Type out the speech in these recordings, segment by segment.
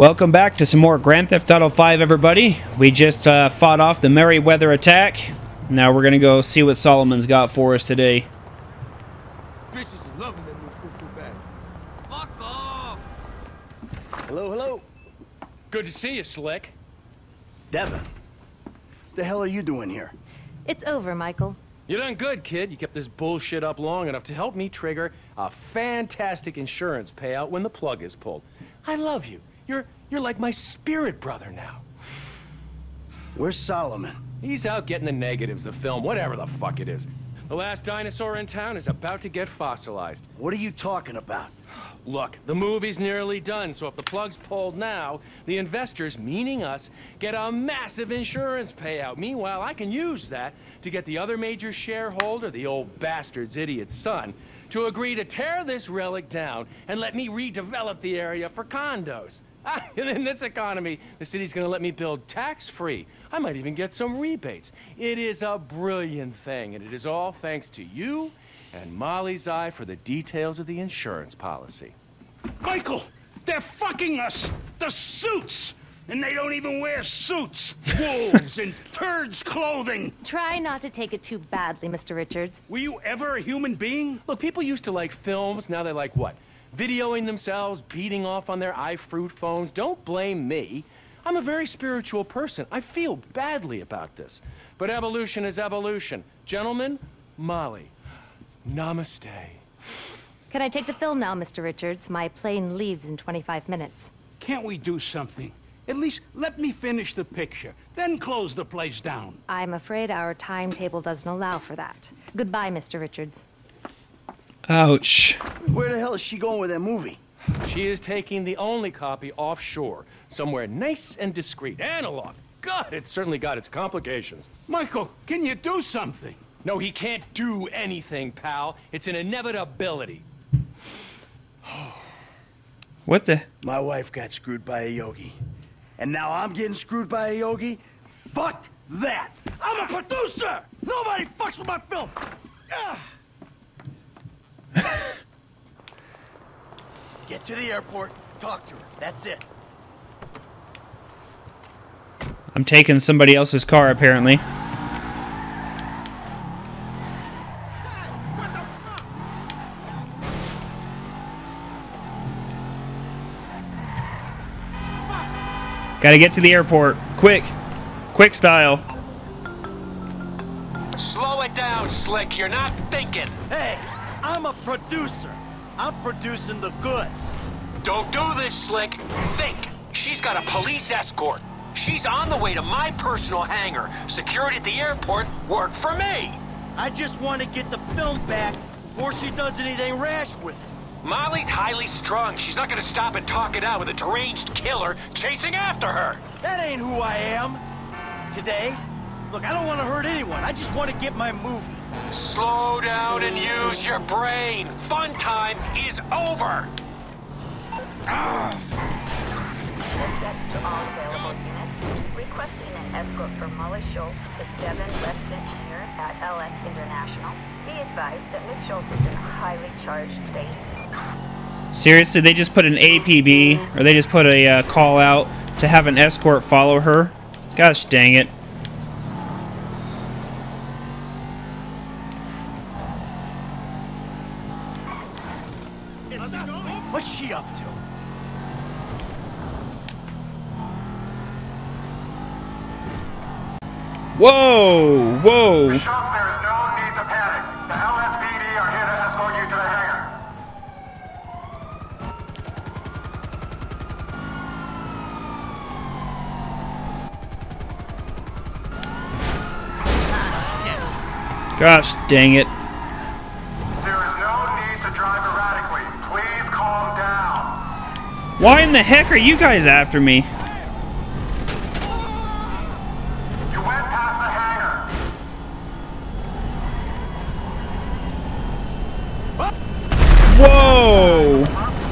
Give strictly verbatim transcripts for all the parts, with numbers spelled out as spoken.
Welcome back to some more Grand Theft Auto five, everybody. We just uh, fought off the Merryweather attack. Now we're gonna go see what Solomon's got for us today. Bitches are loving that new poo-poo bag. Fuck off! Hello, hello. Good to see you, Slick. Devin, the hell are you doing here? It's over, Michael. You done good, kid. You kept this bullshit up long enough to help me trigger a fantastic insurance payout when the plug is pulled. I love you. You're you're like my spirit brother now. Where's Solomon? He's out getting the negatives, the film, whatever the fuck it is. The last dinosaur in town is about to get fossilized. What are you talking about? Look, the movie's nearly done, so if the plug's pulled now, the investors, meaning us, get a massive insurance payout. Meanwhile, I can use that to get the other major shareholder, the old bastard's idiot son, to agree to tear this relic down and let me redevelop the area for condos. Ah, and in this economy, the city's gonna let me build tax-free. I might even get some rebates. It is a brilliant thing, and it is all thanks to you and Molly's eye for the details of the insurance policy. Michael, they're fucking us! The suits! And they don't even wear suits! Wolves in turds clothing! Try not to take it too badly, Mister Richards. Were you ever a human being? Look, people used to like films, now they like what? Videoing themselves, beating off on their iFruit phones. Don't blame me. I'm a very spiritual person. I feel badly about this. But evolution is evolution. Gentlemen, Molly, namaste. Can I take the film now, Mister Richards? My plane leaves in twenty-five minutes. Can't we do something? At least let me finish the picture, then close the place down. I'm afraid our timetable doesn't allow for that. Goodbye, Mister Richards. Ouch. Where the hell is she going with that movie? She is taking the only copy offshore, somewhere nice and discreet. Analog. God, it's certainly got its complications. Michael, can you do something? No, he can't do anything, pal. It's an inevitability. What the? My wife got screwed by a yogi. And now I'm getting screwed by a yogi? Fuck that! I'm a producer! Nobody fucks with my film! Ah. Get to the airport, talk to her. That's it. I'm taking somebody else's car, apparently. Gotta get to the airport. Quick. Quick style. Slow it down, Slick. You're not thinking. Hey, I'm a producer. I'm producing the goods. Don't do this, Slick. Think. She's got a police escort. She's on the way to my personal hangar. Security at the airport worked for me. I just want to get the film back before she does anything rash with it. Molly's highly strung. She's not gonna stop and talk it out with a deranged killer chasing after her. That ain't who I am. Today, look, I don't want to hurt anyone. I just want to get my movie. Slow down and use your brain. Fun time is over. To all available units, requesting an escort for Molly Schultz to Devin West Engineer at L X International. Be advised that Miz Schultz is in a highly charged state. Seriously, they just put an A P B, or they just put a uh, call out to have an escort follow her? Gosh dang it. What's she up to? Whoa! Whoa! Bishop, there is no need to panic. The L S P D are here to escort you to the hangar. Gosh dang it. There is no need to drive erratically. Please calm down. Why in the heck are you guys after me? You went past the hangar. Whoa!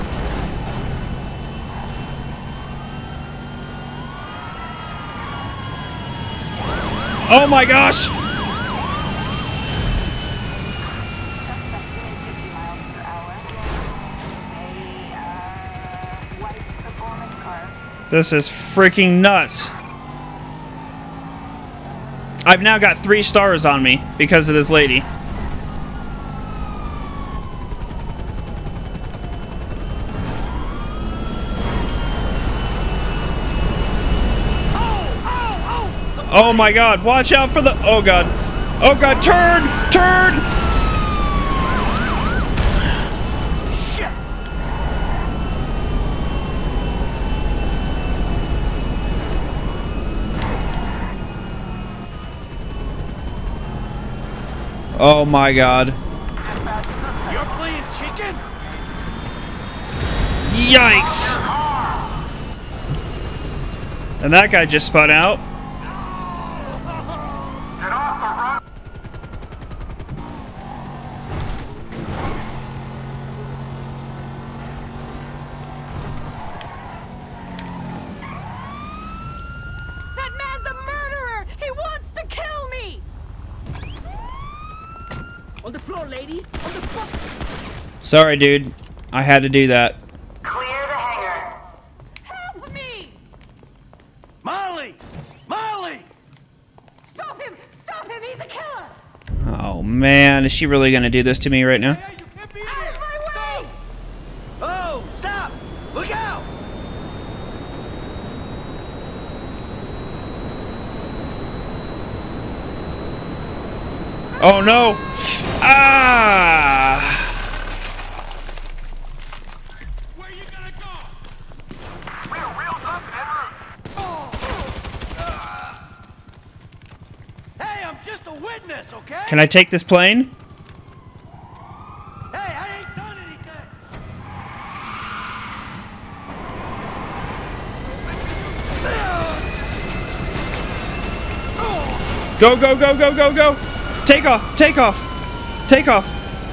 Oh my gosh! A uh, white performance car This is freaking nuts. I've now got three stars on me because of this lady. Oh my god, watch out for the... Oh god. Oh god, turn! Turn! Shit! Oh my god. You're playing chicken? Yikes! And that guy just spun out. Get off the run. That man's a murderer! He wants to kill me! On the floor, lady. On the floor. Sorry, dude. I had to do that. Clear the hangar. Help me! Molly! Molly! Stop him! Stop him! He's a killer! Oh man, is she really gonna do this to me right now? Hey, you can't be Out of here. my way! Oh, stop! Look out! Oh no! Ah! Where you gonna go? We're reeled up and Hey, I'm just a witness, okay? Can I take this plane? Hey, I ain't done anything! Go, go, go, go, go, go! Take off! Take off! Take off!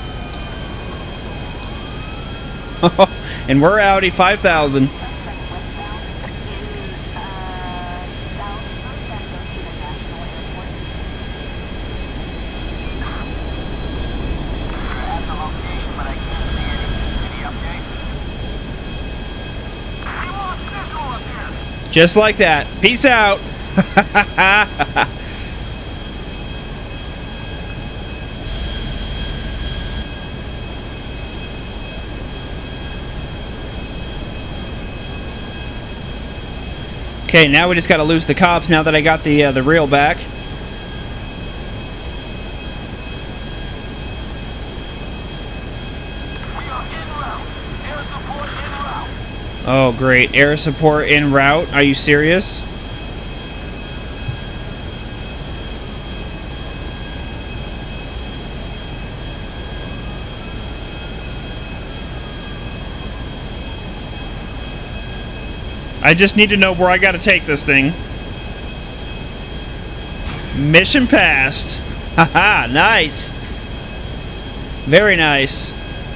And we're Audi five thousand. Just like that. Peace out. Okay, now we just got to lose the cops now that I got the uh, the reel back. Oh, great. Air support en route. Are you serious? I just need to know where I got to take this thing. Mission passed. Haha, nice. Very nice.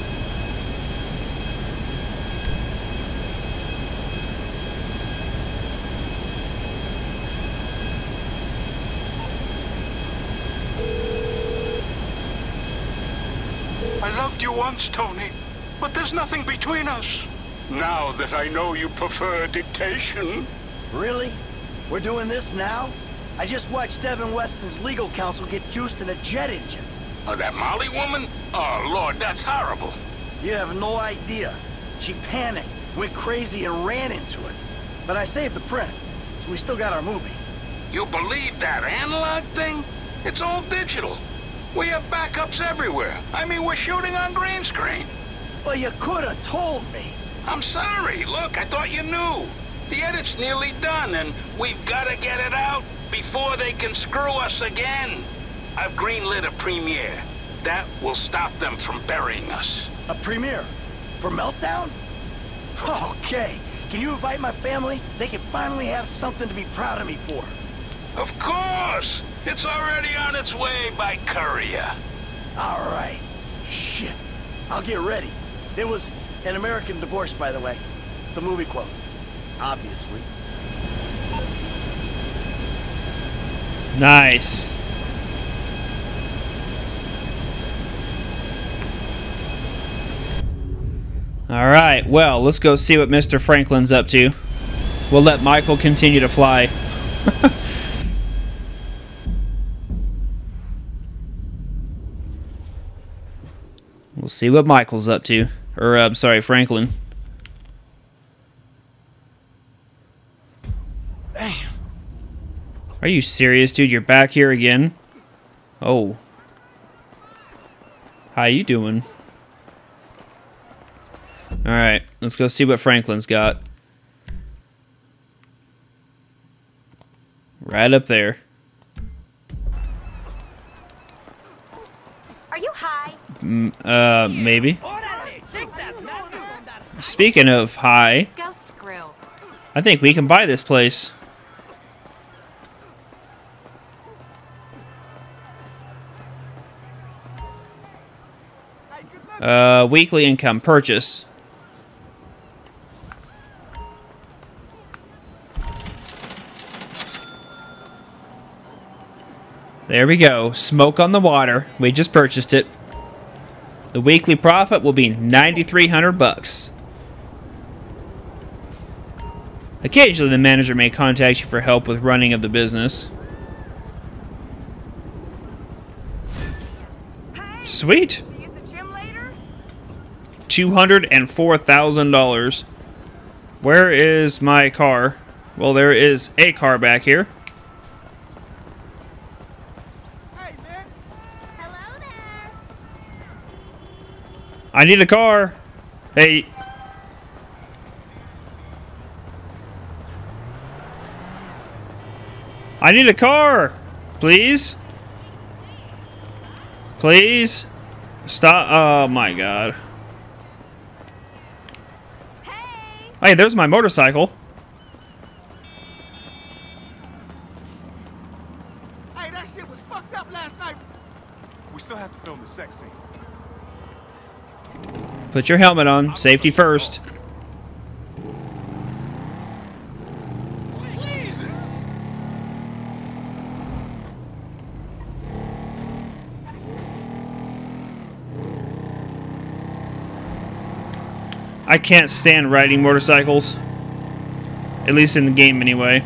I loved you once, Tony, but there's nothing between us. Now that I know you prefer dictation. Really? We're doing this now? I just watched Devin Weston's legal counsel get juiced in a jet engine. Oh, that Molly woman? Oh, Lord, that's horrible. You have no idea. She panicked, went crazy, and ran into it. But I saved the print, so we still got our movie. You believe that analog thing? It's all digital. We have backups everywhere. I mean, we're shooting on green screen. Well, you could have told me. I'm sorry. Look, I thought you knew. The edit's nearly done, and we've got to get it out before they can screw us again. I've greenlit a premiere. That will stop them from burying us. A premiere? For Meltdown? Okay. Can you invite my family? They can finally have something to be proud of me for. Of course! It's already on its way by courier. All right. Shit. I'll get ready. It was An American Divorce, by the way. The movie quote. Obviously. Nice. All right. Well, let's go see what Mister Franklin's up to. We'll let Michael continue to fly. We'll see what Michael's up to. Or, uh, I'm sorry, Franklin. Damn. Are you serious, dude? You're back here again? Oh. How you doing? Alright, let's go see what Franklin's got. Right up there. Are you high? Mm, uh, maybe. Speaking of high, Go screw. I think we can buy this place. Uh, weekly income purchase. There we go. Smoke on the water. We just purchased it. The weekly profit will be ninety-three hundred bucks. Occasionally, the manager may contact you for help with running of the business. Sweet. two hundred four thousand dollars. Where is my car? Well, there is a car back here. Hello there. I need a car. Hey. I need a car. Please. Please. Stop. Oh my god. Hey. Hey, there's my motorcycle. Hey, that shit was fucked up last night. We still have to film the sex scene. Put your helmet on. Safety first. Jesus. I can't stand riding motorcycles. At least in the game, anyway.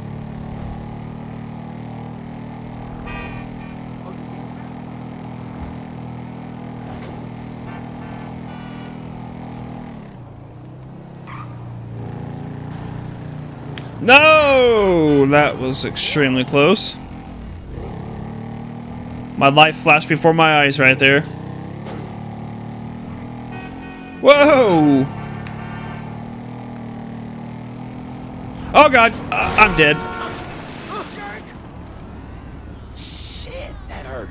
No! That was extremely close. My life flashed before my eyes right there. Whoa! Oh god, uh, I'm dead. Shit, that hurt.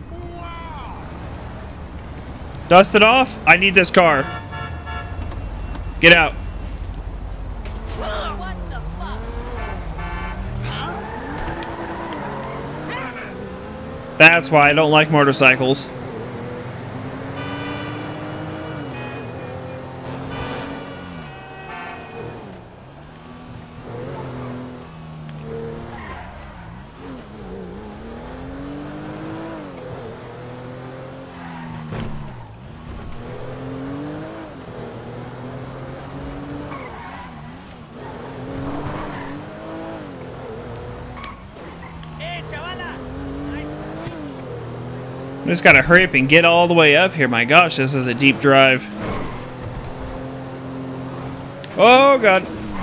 Dust it off. I need this car. Get out. What the fuck? That's why I don't like motorcycles. I just gotta hurry up and get all the way up here. My gosh, this is a deep drive. Oh god.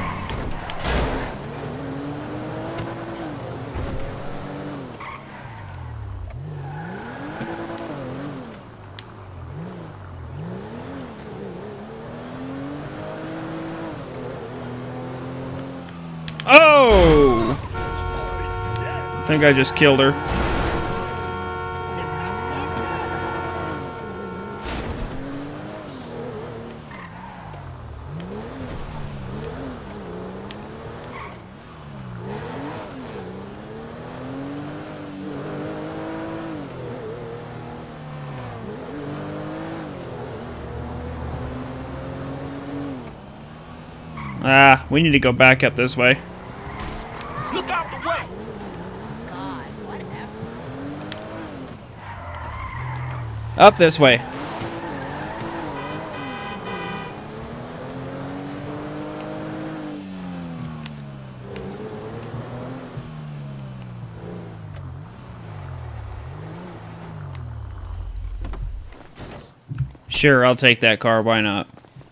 Oh! I think I just killed her. Ah, we need to go back up this way. Look out the way. God, whatever. Up this way. Sure, I'll take that car. Why not?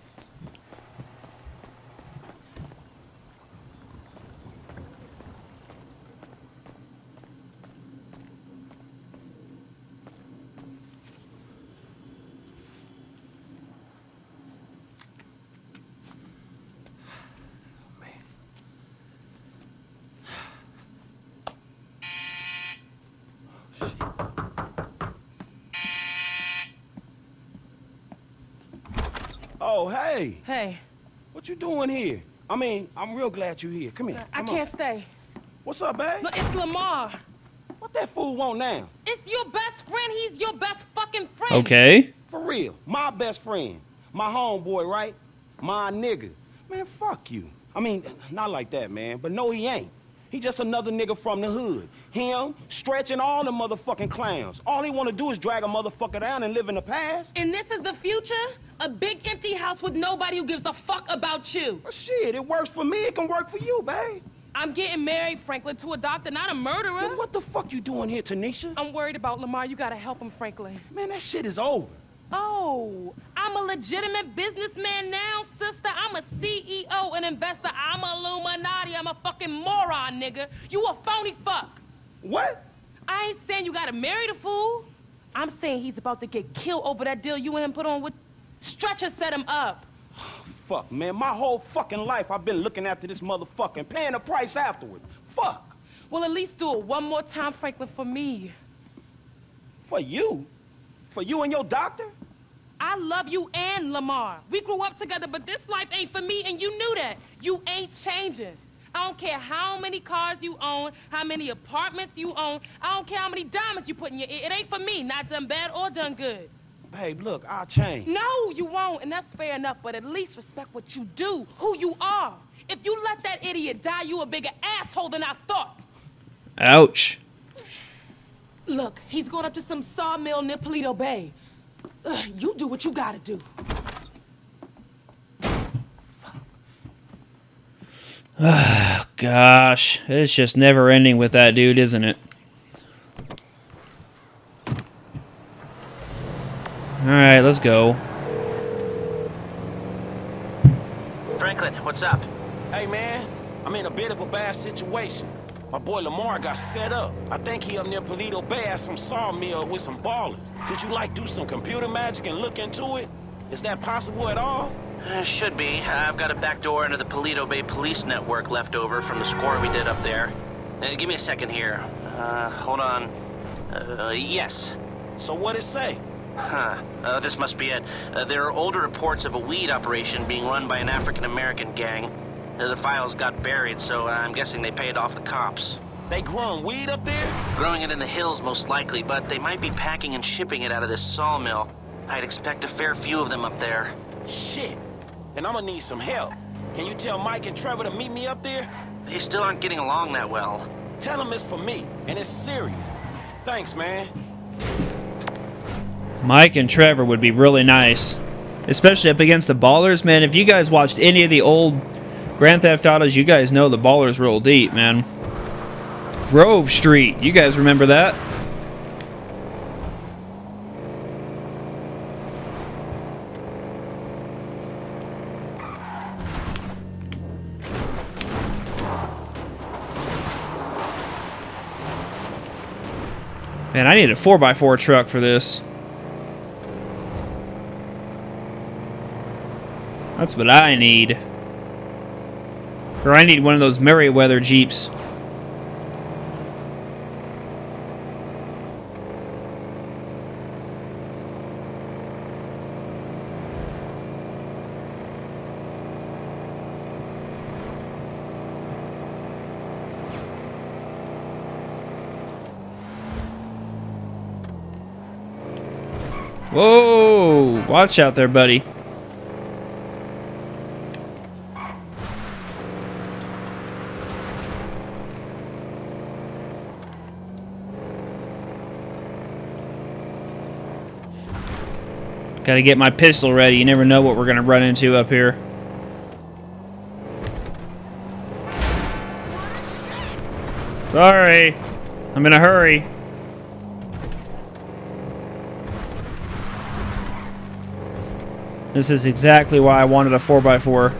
Oh, hey. Hey. What you doing here? I mean, I'm real glad you're here. Come here. I Come can't on. stay. What's up, babe? No, it's Lamar. What that fool want now? It's your best friend. He's your best fucking friend. Okay. For real. My best friend. My homeboy, right? My nigga. Man, fuck you. I mean, not like that, man. But no, he ain't. He just another nigga from the hood. Him, stretching all the motherfucking clowns. All he wanna do is drag a motherfucker down and live in the past. And this is the future? A big empty house with nobody who gives a fuck about you. Well, shit, it works for me. It can work for you, babe. I'm getting married, Franklin, to a doctor, not a murderer. Then what the fuck you doing here, Tanisha? I'm worried about Lamar. You gotta help him, Franklin. Man, that shit is over. Oh, I'm a legitimate businessman now, sister. I'm a C E O, an investor. I'm a Illuminati. I'm a fucking moron, nigga. You a phony fuck. What? I ain't saying you gotta marry the fool. I'm saying he's about to get killed over that deal you and him put on with... Stretcher set him up. Fuck, man. My whole fucking life I've been looking after this motherfucker, paying the price afterwards. Fuck. Well, at least do it one more time, Franklin, for me. For you? For you and your doctor? I love you and Lamar. We grew up together, but this life ain't for me, and you knew that. You ain't changing. I don't care how many cars you own, how many apartments you own. I don't care how many diamonds you put in your ear. It ain't for me, not done bad or done good. Babe, look, I'll change. No, you won't, and that's fair enough, but at least respect what you do, who you are. If you let that idiot die, you a bigger asshole than I thought. Ouch. Look, he's going up to some sawmill near Paleto Bay. Ugh, you do what you gotta do. Oh, gosh. It's just never ending with that dude, isn't it? Alright, let's go. Franklin, what's up? Hey, man. I'm in a bit of a bad situation. My boy Lamar got set up. I think he up near Paleto Bay at some sawmill with some ballers. Could you, like, do some computer magic and look into it? Is that possible at all? Uh, should be. I've got a back door into the Paleto Bay police network left over from the score we did up there. Uh, give me a second here. Uh, hold on. Uh, yes. So what'd it say? Huh. Uh, this must be it. Uh, there are older reports of a weed operation being run by an African-American gang. Uh, the files got buried, so uh, I'm guessing they paid off the cops. They growing weed up there? Growing it in the hills, most likely, but they might be packing and shipping it out of this sawmill. I'd expect a fair few of them up there. Shit. Then I'm gonna need some help. Can you tell Mike and Trevor to meet me up there? They still aren't getting along that well. Tell them it's for me, and it's serious. Thanks, man. Mike and Trevor would be really nice. Especially up against the Ballers, man. If you guys watched any of the old Grand Theft Autos, you guys know the Ballers roll deep, man. Grove Street. You guys remember that? Man, I need a four by four truck for this. That's what I need. Or I need one of those Merryweather Jeeps. Whoa! Watch out there, buddy. Gotta get my pistol ready. You never know what we're gonna run into up here. Sorry. I'm in a hurry. This is exactly why I wanted a four by four.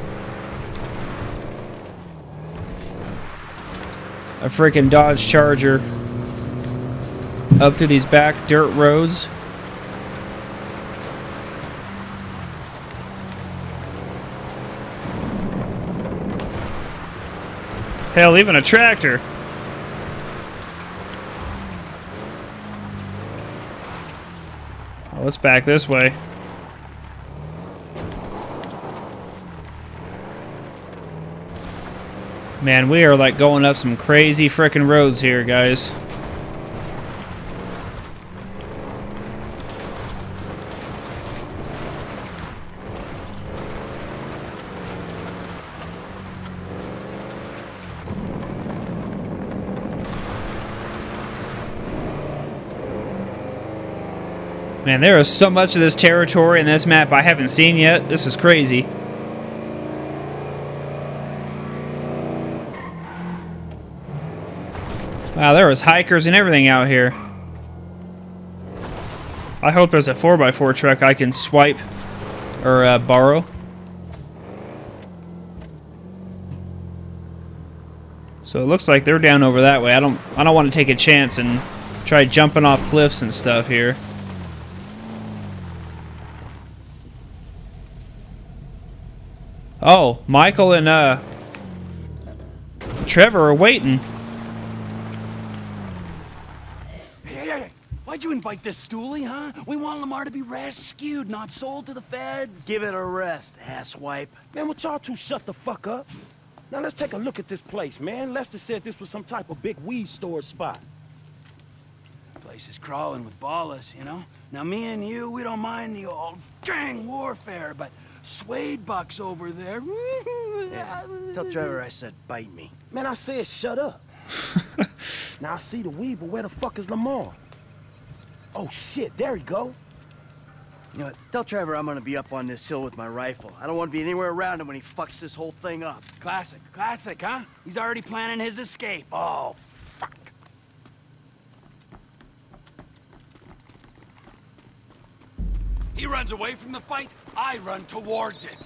A freaking Dodge Charger. Up through these back dirt roads. Hell, even a tractor. Oh, let's back this way. Man, we are like going up some crazy frickin' roads here, guys. Man, there is so much of this territory in this map I haven't seen yet. This is crazy. Wow, there was hikers and everything out here. I hope there's a four by four truck I can swipe or uh, borrow. So it looks like they're down over that way. I don't I don't want to take a chance and try jumping off cliffs and stuff here. Oh, Michael and uh Trevor are waiting. Hey, hey, hey. Why'd you invite this stoolie, huh? We want Lamar to be rescued, not sold to the feds. Give it a rest, asswipe. Man, would y'all two shut the fuck up? Now let's take a look at this place, man. Lester said this was some type of big weed store spot. Place is crawling with ballers, you know? Now, me and you, we don't mind the old gang warfare, but Suede Buck's over there. Yeah, tell Trevor I said bite me. Man, I said shut up. Now I see the weed, but where the fuck is Lamar? Oh shit, there he go. You know what? Tell Trevor I'm gonna be up on this hill with my rifle. I don't want to be anywhere around him when he fucks this whole thing up. Classic, classic, huh? He's already planning his escape. Oh, fuck. He runs away from the fight, I run towards it.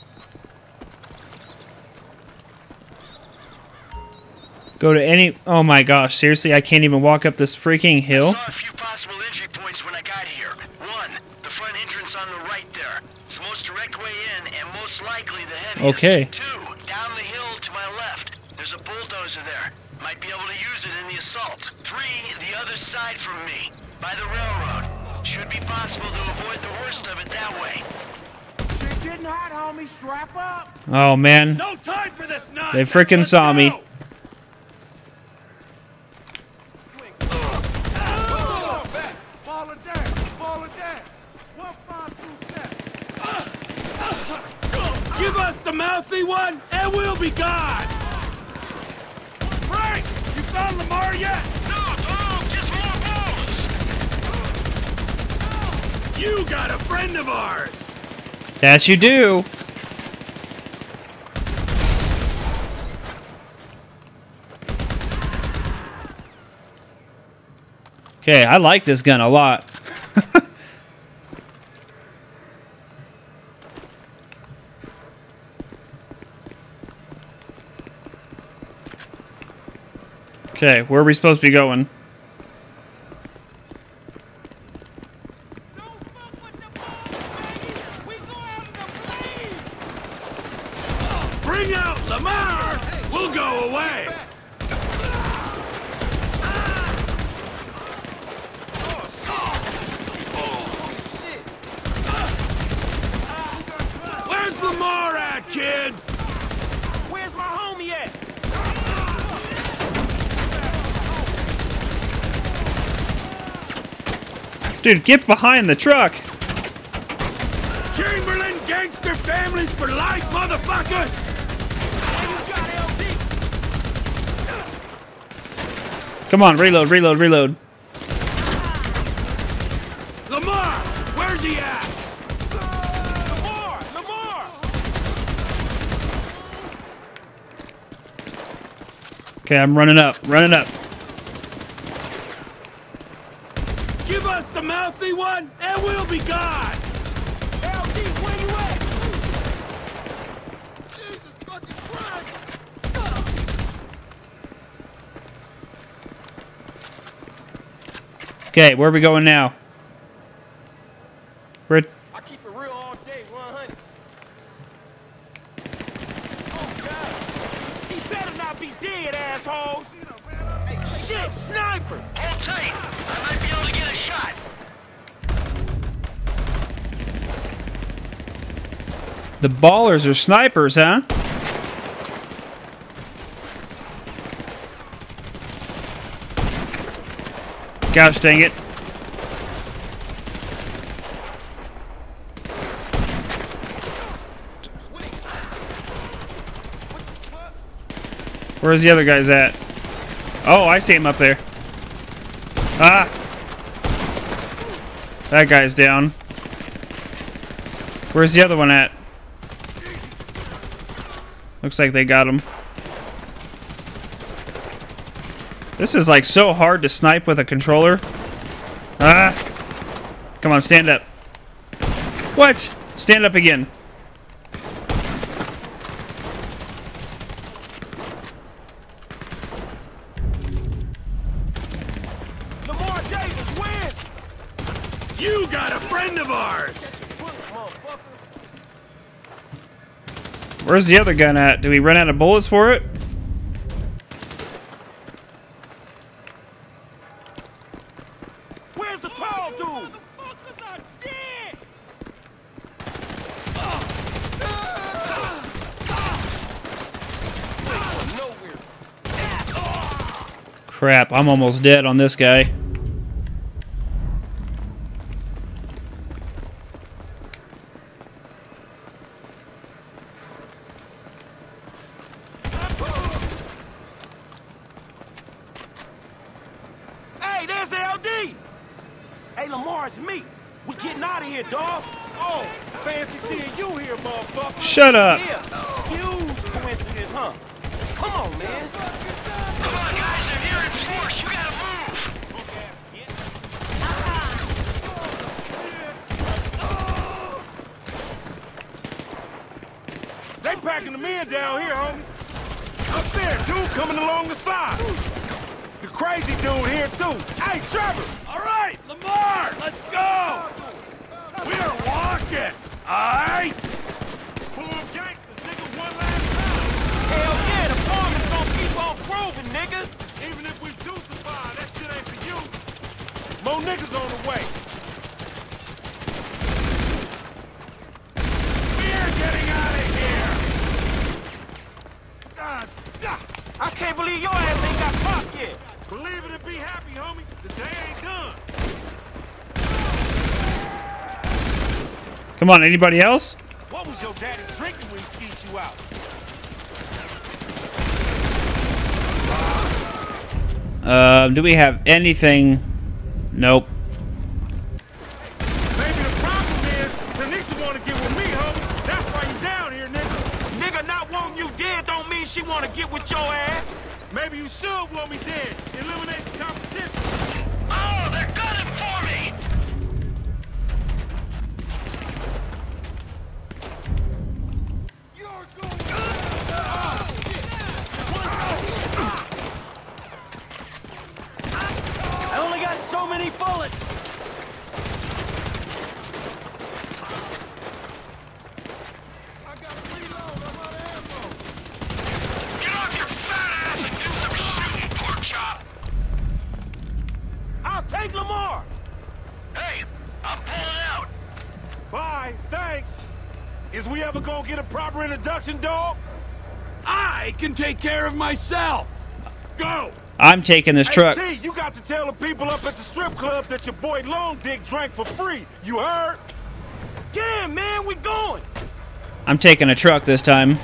Go to any... Oh my gosh, seriously, I can't even walk up this freaking hill? I saw a few possible entry points when I got here. One, the front entrance on the right there. It's the most direct way in and most likely the heaviest. Okay. Two, down the hill to my left. There's a bulldozer there. Might be able to use it in the assault. Three, the other side from me, by the railroad. Should be possible to avoid the worst of it that way. You're getting hot, homie. Strap up. Oh man. No time for this nonsense. They freaking saw me. Give us the mouthy one, and we'll be gone! Frank! You found Lamar yet? No, dog! Just more balls! You got a friend of ours! That you do! Okay, I like this gun a lot. Okay, where are we supposed to be going? Bring out Lamar! We'll go away! Where's Lamar at, kids? Where's my homie at? Dude, get behind the truck! Chamberlain gangster families for life, motherfuckers! Come on, reload, reload, reload. Lamar! Where's he at? Lamar! Lamar! Okay, I'm running up, running up. Give us the mouthy one, and we'll be gone! L D, where you Okay, where are we going now? We're... I keep it real all day, one hundred. Oh, God. He better not be dead, assholes. Hey, shit, sniper. Hold tight. I might be able to get a shot. The ballers are snipers, huh? Gosh dang it. Where's the other guys at? Oh, I see him up there. Ah! That guy's down. Where's the other one at? Looks like they got him. This is like so hard to snipe with a controller. Ah! Come on, stand up. What? Stand up again. Lamar Davis wins. You got a friend of ours. Where's the other gun at? Do we run out of bullets for it? Where's the tall dude? Crap, I'm almost dead on this guy. Hey, there's L D. Hey, Lamar, it's me. We getting out of here, dog. Oh, fancy seeing you here, motherfucker. Shut up. Yeah, huge coincidence, huh? Come on, man. Come on, guys, they're here in force. You gotta move. They packing the men down here, homie. Up there, dude coming along the side. The crazy dude here, too. Hey, Trevor! All right, Lamar, let's go. We are walking. All right. Full gangsters, nigga, one last time. Hell yeah, the farm is gonna keep on proving, nigga. Even if we do survive, that shit ain't for you. More niggas on the way. We're getting out of here. God, God. I can't believe your ass ain't got popped yet. Believe it and be happy, homie. The day ain't done. Come on, anybody else? What was your daddy drinking when he skeet you out? Um, do we have anything? Nope. Maybe the problem is Tanisha want to get with me, homie. That's why you down here, nigga. Nigga not wanting you dead don't mean she wanna get with your ass. Maybe you should want me dead. Eliminate the competition. Oh, they're gunning for me. You're going. I only got so many bullets. I got to reload. I'm out of ammo. Get off your fat ass and do some shooting, pork chop. I'll take Lamar. Hey, I'm pulling out. Bye. Thanks. Is we ever gonna get a proper introduction, dog? I can take care of myself. Go. I'm taking this truck. Hey, T, you got to tell the people up at the strip club that your boy Long Dick drank for free. You heard? Get in, man. We going. I'm taking a truck this time.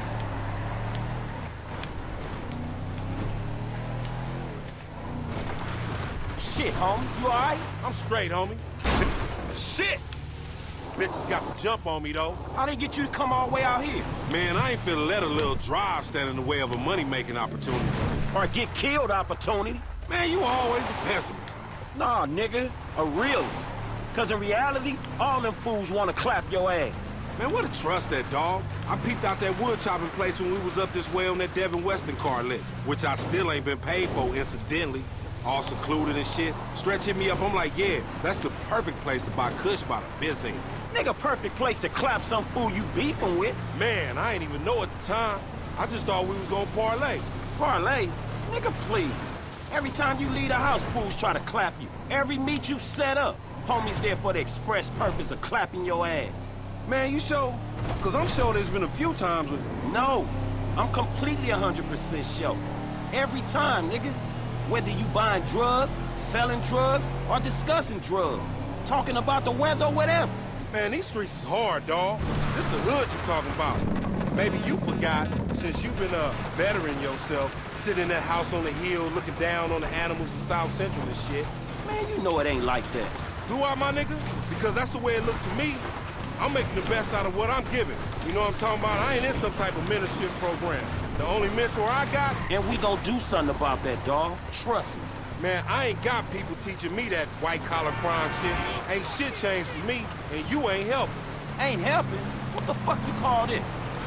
Shit, homie. You all right? I'm straight, homie. Shit! Bitches got the jump on me, though. How they get you to come all the way out here? Man, I ain't finna let a little drive stand in the way of a money-making opportunity. Or a get killed opportunity? Man, you always a pessimist. Nah, nigga. A realist. Cause in reality, all them fools wanna clap your ass. Man, what a trust that dog. I peeped out that wood chopping place when we was up this way on that Devin Weston car lit, which I still ain't been paid for, incidentally. all secluded and shit. Stretch hit me up, I'm like, yeah, that's the perfect place to buy kush by the biz end. Nigga, perfect place to clap some fool you beefing with. Man, I ain't even know at the time. I just thought we was gonna parlay. Parlay? Nigga, please. Every time you leave the house, fools try to clap you. Every meet you set up, homies there for the express purpose of clapping your ass. Man, you sure? Cause I'm sure there's been a few times with... No, I'm completely one hundred percent sure. Every time, nigga. Whether you buying drugs, selling drugs, or discussing drugs. Talking about the weather or whatever. Man, these streets is hard, dawg. This the hood you're talking about. Maybe you forgot, since you've been uh, bettering yourself, sitting in that house on the hill looking down on the animals in South Central and shit. Man, you know it ain't like that. Do I, my nigga? Because that's the way it looked to me. I'm making the best out of what I'm giving. You know what I'm talking about? I ain't in some type of mentorship program. The only mentor I got... And we gonna do something about that, dawg. Trust me. Man, I ain't got people teaching me that white-collar crime shit. Ain't shit changed for me, and you ain't helping. Ain't helping? What the fuck you call this?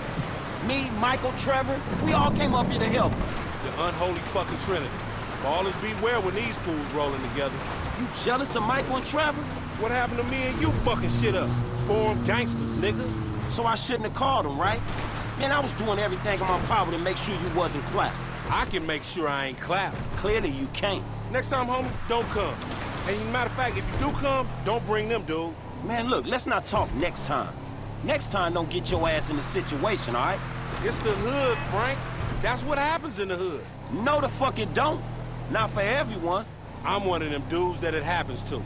Me, Michael, Trevor, we all came up here to help. The unholy fucking trinity. Ballers beware when these fools rolling together. You jealous of Michael and Trevor? What happened to me and you fucking shit up? Forum gangsters, nigga. So I shouldn't have called them, right? Man, I was doing everything in my power to make sure you wasn't clapped. I can make sure I ain't clapped. Clearly you can't. Next time, homie, don't come. And matter of fact, if you do come, don't bring them dudes. Man, look, let's not talk next time. Next time, don't get your ass in the situation, all right? It's the hood, Frank. That's what happens in the hood. No, the fuck it don't. Not for everyone. I'm one of them dudes that it happens to.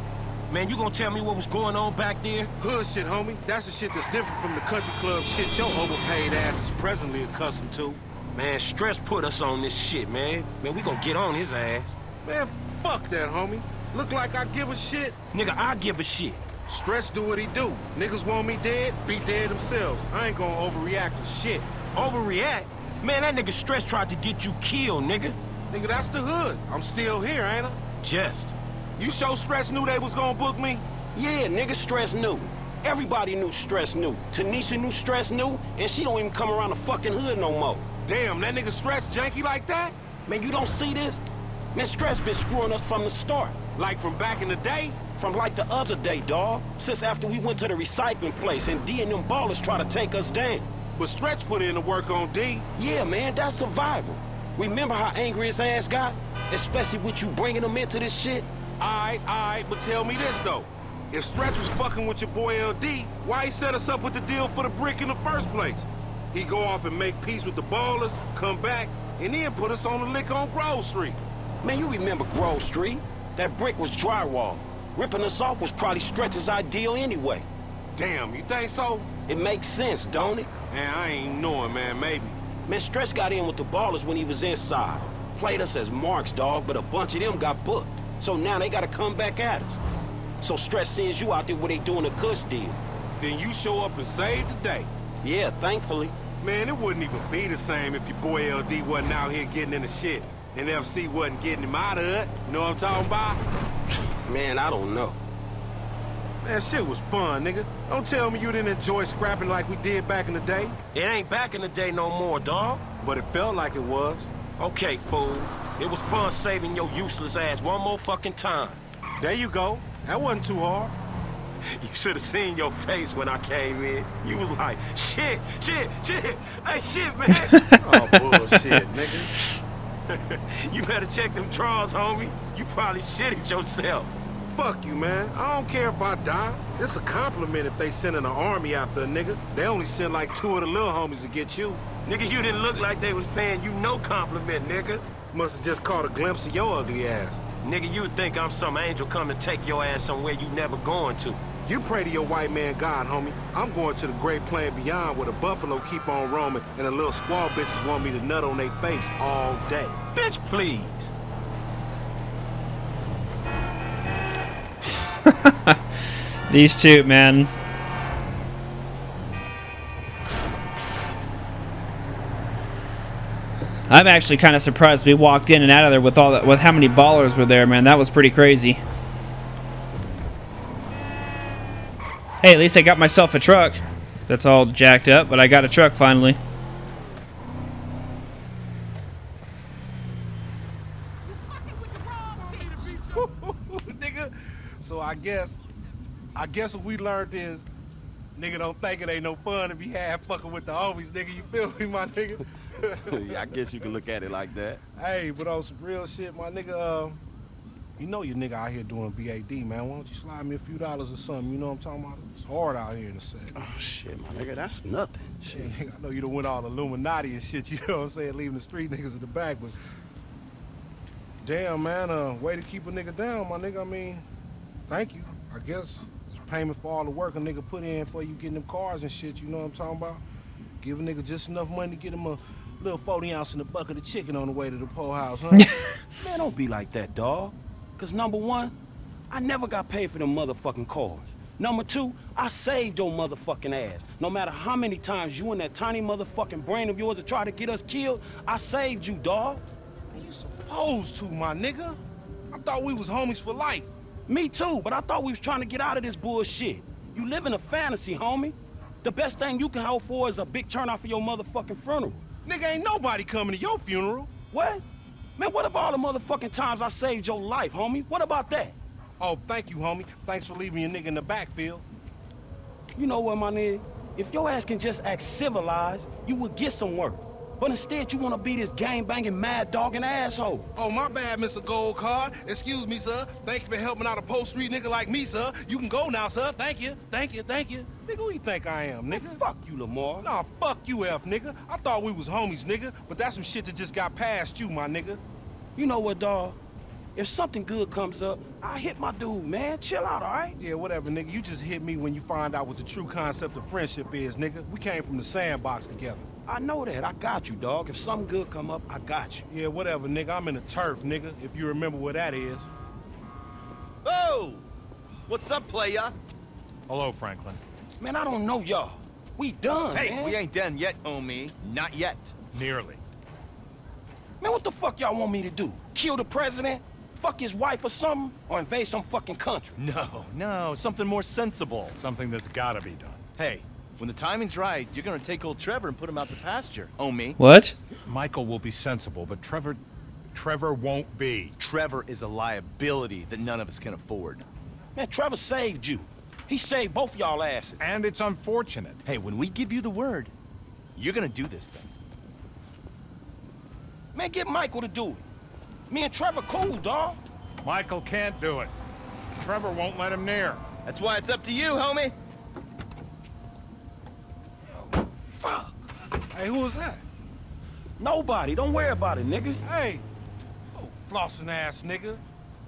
Man, you gonna tell me what was going on back there? Hood shit, homie. That's the shit that's different from the country club shit your overpaid ass is presently accustomed to. Man, Stress put us on this shit, man. Man, we gonna get on his ass. Man, fuck that, homie. Look like I give a shit? Nigga, I give a shit. Stress do what he do. Niggas want me dead, be dead themselves. I ain't gonna overreact to shit. Overreact? Man, that nigga Stress tried to get you killed, nigga. Nigga, that's the hood. I'm still here, ain't I? Just. You sure Stress knew they was gonna book me? Yeah, nigga, Stress knew. Everybody knew Stress knew. Tanisha knew Stress knew, and she don't even come around the fucking hood no more. Damn, that nigga Stress janky like that? Man, you don't see this? Man, Stress been screwing us from the start. Like from back in the day? From like the other day, dawg. Since after we went to the recycling place and D and them ballers try to take us down. But Stretch put in the work on D. Yeah, man, that's survival. Remember how angry his ass got? Especially with you bringing him into this shit? Alright, alright, but tell me this, though. If Stretch was fucking with your boy L D, why he set us up with the deal for the brick in the first place? He go off and make peace with the ballers, come back, and then put us on the lick on Grove Street. Man, you remember Grove Street? That brick was drywall. Ripping us off was probably Stretch's ideal anyway. Damn, you think so? It makes sense, don't it? Man, I ain't knowing, man, maybe. Man, Stretch got in with the ballers when he was inside. Played us as marks, dog, but a bunch of them got booked. So now they gotta come back at us. So Stretch sends you out there where they doing a cush deal. Then you show up and save the day. Yeah, thankfully. Man, it wouldn't even be the same if your boy L D wasn't out here getting in the shit. And F C wasn't getting him out of it. You know what I'm talking about? Man, I don't know. Man, shit was fun, nigga. Don't tell me you didn't enjoy scrapping like we did back in the day. It ain't back in the day no more, dawg. But it felt like it was. Okay, fool. It was fun saving your useless ass one more fucking time. There you go. That wasn't too hard. You should have seen your face when I came in. You was like, shit, shit, shit. Hey, shit, man. Oh, bullshit, nigga. You better check them drawers, homie. You probably shitted yourself. Fuck you, man. I don't care if I die. It's a compliment if they sending an army after a nigga. They only send like two of the little homies to get you. Nigga, you didn't look like they was paying you no compliment, nigga. Must have just caught a glimpse of your ugly ass. Nigga, you think I'm some angel come to take your ass somewhere you never going to. You pray to your white man God, homie. I'm going to the great plain beyond where the buffalo keep on roaming and the little squaw bitches want me to nut on their face all day. Bitch, please. These two, man. I'm actually kind of surprised we walked in and out of there with all that, with how many ballers were there, man. That was pretty crazy. Hey, at least I got myself a truck. That's all jacked up, but I got a truck finally. So I guess, I guess what we learned is, nigga don't think it ain't no fun to be half fucking with the homies, nigga. You feel me, my nigga? Yeah, I guess you can look at it like that. Hey, but on some real shit, my nigga, uh, you know your nigga out here doing B A D, man. Why don't you slide me a few dollars or something? You know what I'm talking about? It's hard out here in the set. Oh, shit, my nigga, that's nothing. Shit. Yeah, I know you done went all Illuminati and shit, you know what I'm saying? Leaving the street niggas in the back, but damn, man, uh, way to keep a nigga down, my nigga. I mean, thank you. I guess it's payment for all the work a nigga put in for you getting them cars and shit, you know what I'm talking about? Give a nigga just enough money to get him a little forty ounce in a bucket of chicken on the way to the po house, huh? Man, don't be like that, dawg. Cause number one, I never got paid for them motherfucking cars. Number two, I saved your motherfucking ass. No matter how many times you and that tiny motherfucking brain of yours have tried to get us killed, I saved you, dawg. You supposed to, my nigga. I thought we was homies for life. Me too, but I thought we was trying to get out of this bullshit. You live in a fantasy, homie. The best thing you can hope for is a big turnout for your motherfucking funeral. Nigga, ain't nobody coming to your funeral. What? Man, what about all the motherfucking times I saved your life, homie? What about that? Oh, thank you, homie. Thanks for leaving your nigga in the backfield. You know what, my nigga? If your ass can just act civilized, you would get some work. But instead, you want to be this gang-banging, mad-dogging asshole. Oh, my bad, Mister Gold Card. Excuse me, sir. Thank you for helping out a post-street nigga like me, sir. You can go now, sir. Thank you. Thank you. Thank you. Nigga, who you think I am, nigga? Well, fuck you, Lamar. Nah, fuck you, F, nigga. I thought we was homies, nigga. But that's some shit that just got past you, my nigga. You know what, dawg? If something good comes up, I hit my dude, man. Chill out, all right? Yeah, whatever, nigga. You just hit me when you find out what the true concept of friendship is, nigga. We came from the sandbox together. I know that. I got you, dog. If something good come up, I got you. Yeah, whatever, nigga. I'm in the turf, nigga, if you remember where that is. Oh! What's up, playa? Hello, Franklin. Man, I don't know y'all. We done, Hey, man. we ain't done yet, homie. Not yet. Nearly. Man, what the fuck y'all want me to do? Kill the president? Fuck his wife or something? Or invade some fucking country? No, no, something more sensible. Something that's gotta be done. Hey, when the timing's right, you're gonna take old Trevor and put him out to pasture, homie. What? Michael will be sensible, but Trevor... Trevor won't be. Trevor is a liability that none of us can afford. Man, Trevor saved you. He saved both y'all asses. And it's unfortunate. Hey, when we give you the word, you're gonna do this thing. Man, get Michael to do it. Me and Trevor cool, dawg. Michael can't do it. Trevor won't let him near. That's why it's up to you, homie. Fuck. Hey, who was that? Nobody. Don't worry about it, nigga. Hey. Oh, flossing ass nigga.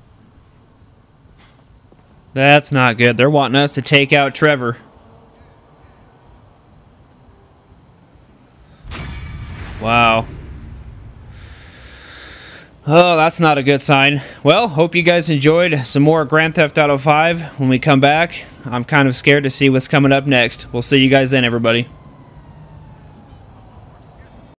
That's not good. They're wanting us to take out Trevor. Wow. Oh, that's not a good sign. Well, hope you guys enjoyed some more Grand Theft Auto five. When we come back, I'm kind of scared to see what's coming up next. We'll see you guys then, everybody.